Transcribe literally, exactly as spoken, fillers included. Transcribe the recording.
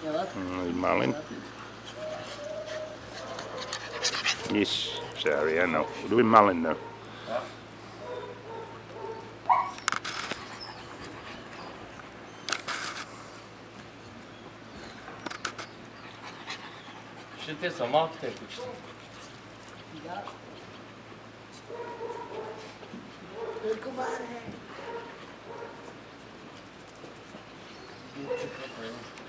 Mm, malin. Yes, sorry, I know. We're doing malin now. Și te să mă te cu știi. Da. Încă mare.